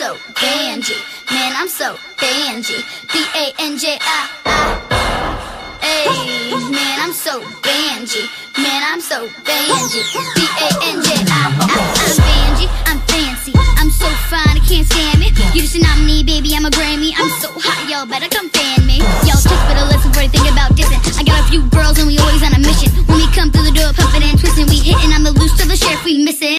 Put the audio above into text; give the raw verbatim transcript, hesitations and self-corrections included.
so Banji. Man, I'm so Banji. B A N J I I. Hey, man, I'm so Banji. Man, I'm so Banji. B A N J I I. I'm Banji, I'm fancy. I'm so fine, I can't stand me. You just a nominee, baby, I'm a Grammy. I'm so hot, y'all better come fan me. Y'all just better listen before they think about dissing. I got a few girls and we always on a mission. When we come through the door, pumping and twisting, we hitting on the loose to the sheriff, we missing.